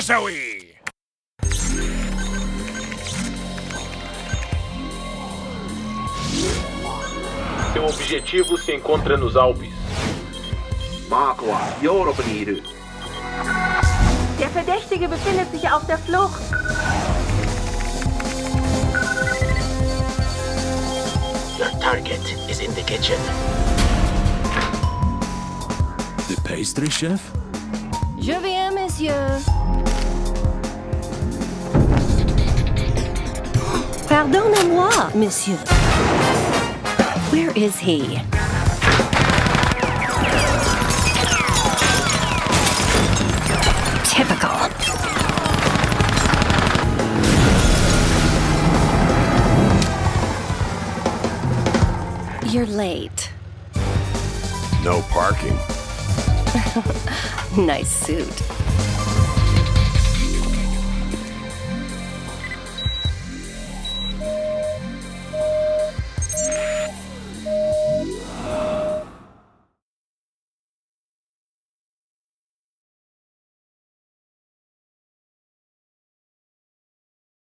Passaí! Seu objetivo se encontra nos Alpes. Der Verdächtige befindet sich auf der Flucht. Your target is in the kitchen. The pastry chef? Je viens, monsieur. Pardonnez-moi, monsieur. Where is he? Typical. You're late. No parking. Nice suit.